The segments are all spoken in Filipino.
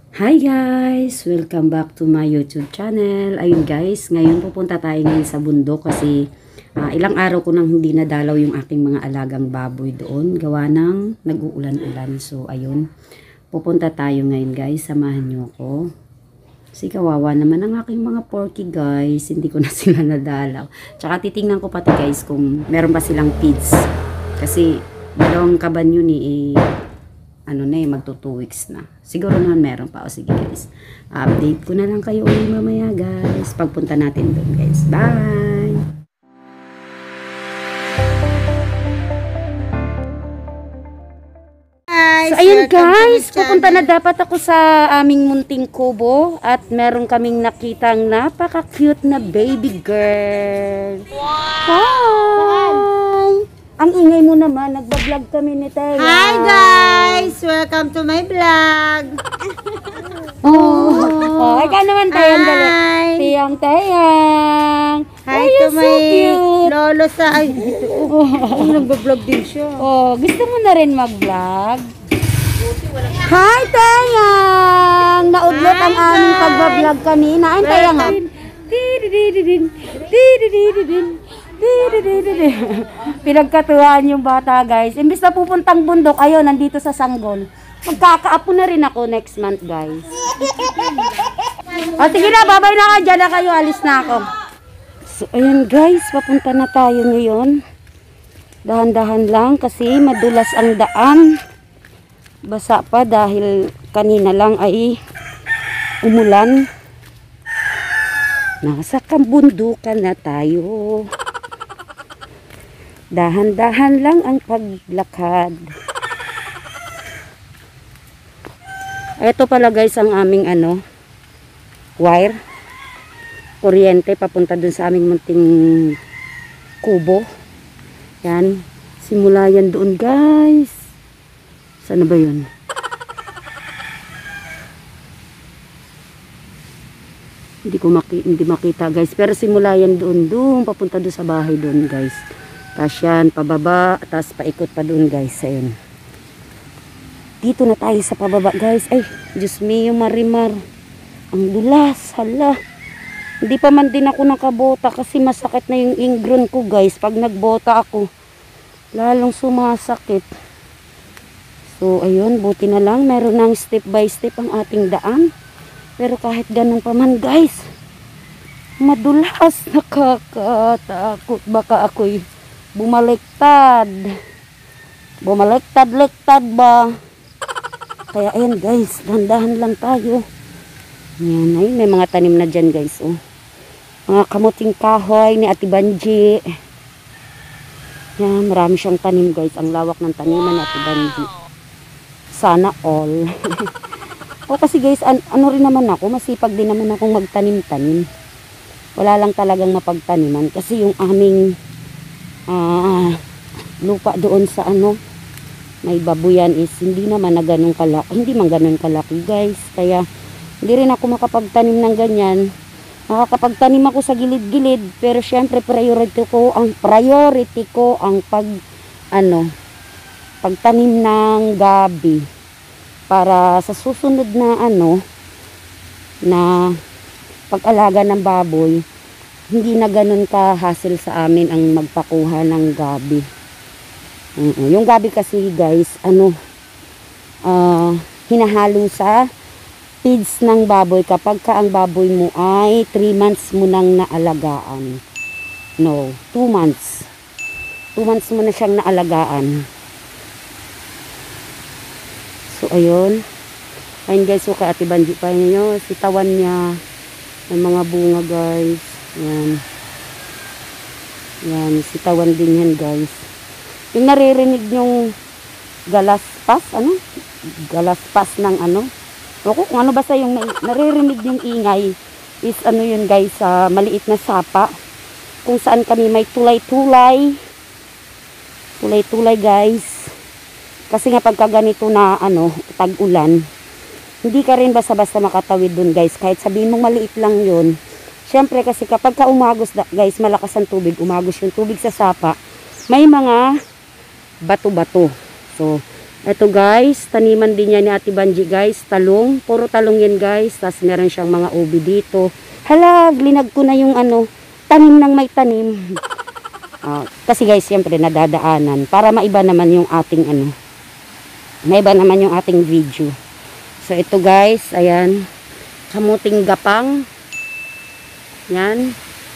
Hi guys! Welcome back to my YouTube channel. Ayun guys, ngayon pupunta tayo ngayon sa bundok kasi ilang araw ko nang hindi nadalaw yung aking mga alagang baboy doon. Gawa ng nag-uulan-ulan. So ayun, pupunta tayo ngayon guys. Samahan nyo ako. Kasi kawawa naman ang aking mga porky guys. Hindi ko na sila nadalaw. Tsaka titingnan ko pati guys kung meron pa silang feeds. Kasi dalawang kaban yun ano na magto 2 weeks na. Siguro naman meron pa. O sige guys. Update ko na lang kayo ulit mamaya guys. Pagpunta natin doon guys. Bye! So ayun guys. Pupunta na dapat ako sa aming munting kubo. At meron kaming nakitang napaka-cute na baby girl. Wow! Hi! Ang ingay mo naman, nagbablog kami ni Teya. Hi guys! Welcome to my vlog! Oh, ikaw naman Teyang dali. Hi! Teyang. Hi Oh, to you're so my cute. lolo sa... Ay, nagbablog din siya. Oh, gusto mo na rin mag-vlog? Hi, Teyang! Naudlot ang Hi, aming guys. pagbablog kanina. Ay, Teyang nga. Pinagkatuwaan yung bata guys. Imbis na pupuntang bundok, ayun, nandito sa Sanggol. Magkakaapo na rin ako next month guys. O sige na, babay na ka. Diyan na kayo, alis na ako. So ayun guys, papunta na tayo ngayon. Dahan-dahan lang kasi madulas ang daan. Basa pa dahil kanina lang ay umulan. Nasa kabundukan na tayo. Dahan-dahan lang ang paglakad. Ito pala guys ang aming wire. Kuryente papunta dun sa aming munting kubo. Yan. Simula yan doon guys. Saan ba yun? Hindi makita guys. Pero simula yan doon papunta doon sa bahay doon guys. Tapos yan, pababa, tapos paikot pa doon guys. Ayun. Dito na tayo sa pababa guys. Ay, Diyos mio marimar. Ang dulas, hala. Hindi pa man din ako nakabota kasi masakit na yung ingrown ko guys. Pag nagbota ako, lalong sumasakit. So, ayun, buti na lang. Meron ng step by step ang ating daan. Pero kahit ganun pa man guys, madulas, nakakatakot. Baka ako'y bumaliktad ba. Kaya ayan guys, dahan-dahan lang tayo. Ayan, ayun, may mga tanim na dyan guys. Oh. Mga kamuting kahoy ni Ate Banji. Ayan, marami siyang tanim guys. Ang lawak ng taniman ni Ate Banji. Sana all. O kasi guys, ano rin naman ako, masipag din naman akong magtanim-tanim. Wala lang talagang mapagtaniman kasi yung aming lupa doon sa may babuyan is hindi naman na ganun kalaki, hindi man ganun kalaki guys, kaya hindi rin ako makapagtanim ng ganyan. Makakapagtanim ako sa gilid-gilid pero syempre priority ko ang pagtanim ng gabi para sa susunod na na pag-alaga ng baboy. Hindi na ganun ka-hassle sa amin ang magpakuha ng gabi. Yung gabi kasi guys, hinahalo sa feeds ng baboy kapag ka ang baboy mo ay 3 months mo nang naalagaan. No, 2 months. 2 months mo na siyang naalagaan. So, ayun. Ayun guys, so kay Ate Banji pa nyo, sitawan niya. May mga bunga guys. Yan. Yan, sitawan din yan guys. Yung naririnig yung galaspas, galaspas ng kung ano basta yung naririnig yung ingay is yun guys, maliit na sapa. Kung saan kami may tulay-tulay. Tulay-tulay guys. Kasi nga pagka ganito na tag-ulan, hindi ka rin basta-basta makatawid dun guys. Kahit sabihin mong maliit lang yun. Siyempre kasi kapag ka umagos guys, malakas ang tubig, umagos yung tubig sa sapa, may mga bato-bato. So, Ito guys, taniman din niya ni Ate Banji guys, talong. Puro talong yan guys. Tapos meron siyang mga ubi dito. Hala, linag ko na yung ano, tanim ng may tanim. Kasi guys, siyempre nadadaanan. Para maiba naman yung ating ano. Maiba naman yung ating video. So ito guys, ayan. Kamuting gapang. Yan.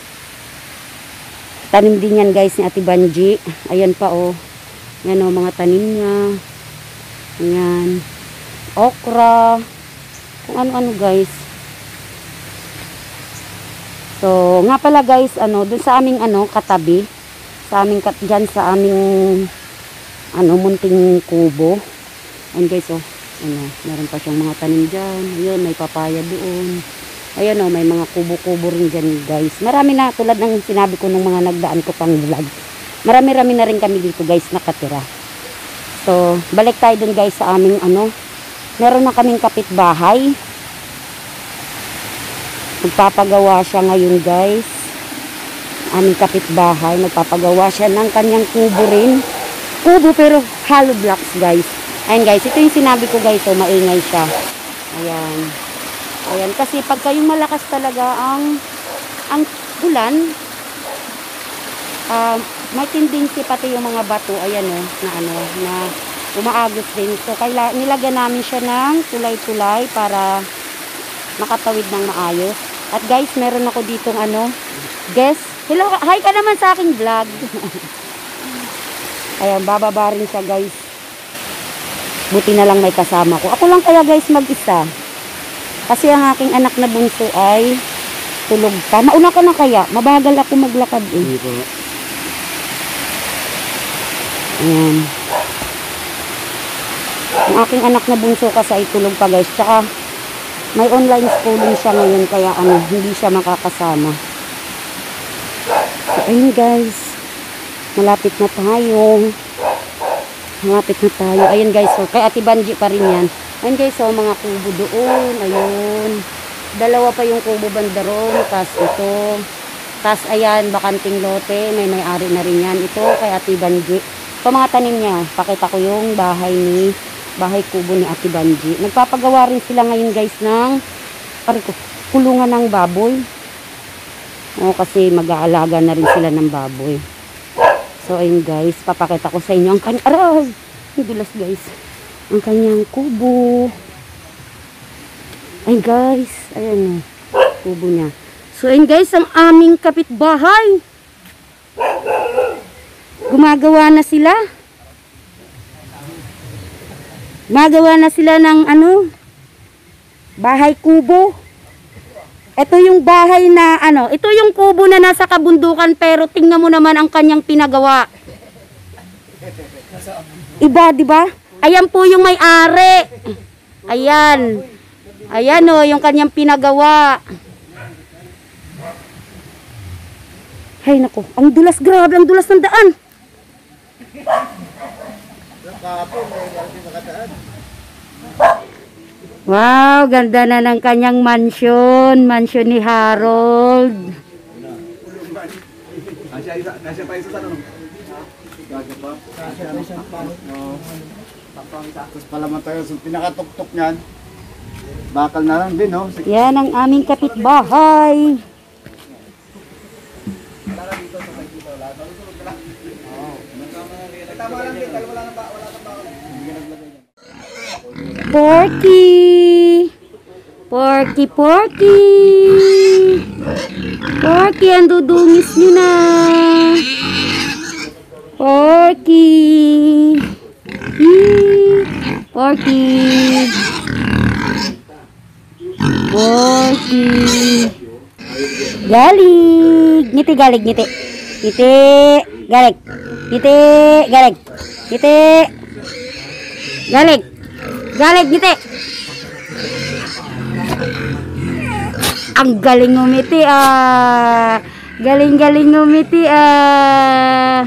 Tanim din yan guys ni Ate Banji. Ayan pa oh. Yan oh, mga tanim niya. Ayan. Okra. Kung ano-ano guys. So, nga pala guys, ano, dun sa aming ano, katabi. Sa aming, dyan sa aming ano, munting kubo. Ayan guys oh. Ano, meron pa siyang mga tanim dyan. Ayun, may papaya doon. Ayan o, may mga kubo-kubo rin dyan guys. Marami na, tulad ng sinabi ko nung mga nagdaan ko pang vlog. Marami-rami na rin kami dito guys nakatira. So, balik tayo dun guys sa aming ano. Meron na kaming kapitbahay. Magpapagawa siya ngayon guys. Aming kapitbahay. Magpapagawa siya ng kanyang kubo rin. Kubo pero hollow blocks guys. Ayan guys, ito yung sinabi ko guys. So, maingay siya. Ayan. Ayan, kasi pagka yung malakas talaga ang ulan, may tendency pati yung mga bato, ayan o, na umaagos din. So, nilagyan namin siya ng tulay-tulay para makatawid ng maayos. At guys, meron ako ditong ano, guest. Hello, hi ka naman sa aking vlog. Ayan, bababa rin siya guys. Buti na lang may kasama ko. Ako lang kaya guys mag-isa. Kasi ang aking anak na bunso ay tulog pa. Mauna ka na kaya? Mabagal ako maglakad eh. Ayan. Ang aking anak na bunso kasi ay tulog pa guys. Tsaka may online schooling siya ngayon kaya ano, hindi siya makakasama. So ayun guys. Malapit na tayo. Malapit na tayo. Ayun guys. So, kay Ate Banji pa rin yan. Ayun guys, so mga kubo doon, ayun. Dalawa pa yung kubo bandaron, tas ito. Tas ayan, bakanting lote, may-ari na rin yan. Ito kay Ate Banji. Ito mga tanim niya, pakita ko yung bahay kubo ni Ate Banji. Nagpapagawa rin sila ngayon guys ng kulungan ng baboy. O, kasi mag-aalaga na rin sila ng baboy. So ayun guys, papakita ko sa inyo ang kanyang, aray, ang dulas guys. Ang kanyang kubo. Ay guys, ayan o, kubo niya. So ayun guys, ang aming kapitbahay. Gumagawa na sila. Gumagawa na sila ng ano, bahay kubo. Ito yung bahay na ano, ito yung kubo na nasa kabundukan pero tingnan mo naman ang kanyang pinagawa. Iba, di ba? Ayan po yung may-ari. Ayan. Ayan o, yung kanyang pinagawa. Hay nako, ang dulas, grabe, ang dulas ng daan. Wow, ganda na ng kanyang mansion. Mansion ni Harold. Tapos pala tayo, so pinakatuktok niyan, bakal na lang din, no? Yan ang aming kapitbahay. Porky! Porky, Porky! Porky, ang dudungis nyo na! Porky! Porky! Porky! Galig! Ngiti, galig, ngiti! Ngiti! Galig! Ngiti! Galig! Ngiti! Galig! Galig, ngiti! Ang galing ngumiti ah! Galing-galing ngumiti ah!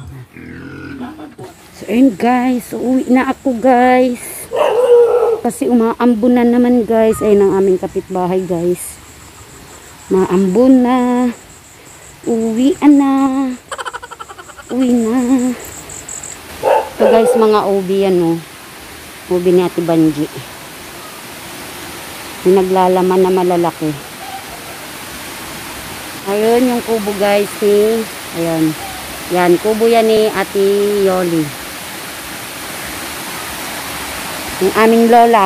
So, ayun guys. Uwi na ako guys. Kasi umaambon na naman guys. Ayun ang aming kapitbahay guys. Maambon na. Uwi na. Uwi na. Ito guys, mga OB yan oh. Ubi ni Ate Banji. Yung naglalaman na malalaki. Ayun yung kubo guys ni, ayun. Yan, kubo yan ni Ate Yoli. Yung aming lola.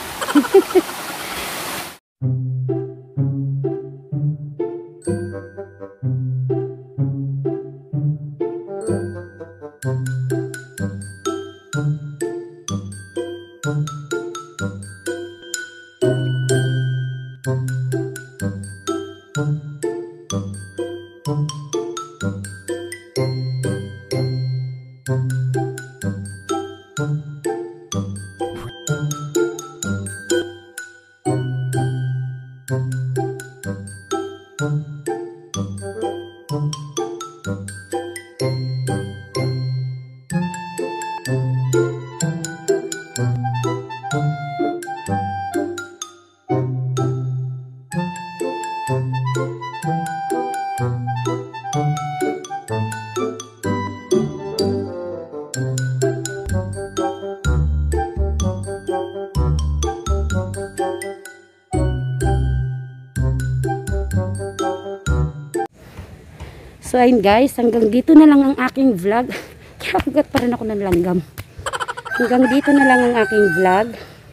So ayun guys, hanggang dito na lang ang aking vlog. Kakagat pa rin ako ng langgam. Hanggang dito na lang ang aking vlog.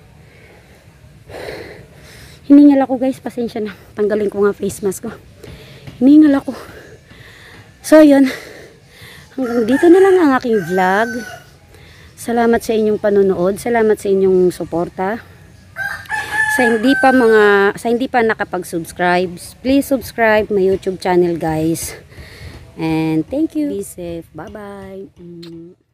Hiningal ako guys, pasensya na. Tanggalin ko nga face mask ko. Hiningal ako. So ayun, hanggang dito na lang ang aking vlog. Salamat sa inyong panonood. Salamat sa inyong suporta. Sa hindi pa nakapag-subscribe, please subscribe my YouTube channel guys. And thank you. Be safe. Bye-bye.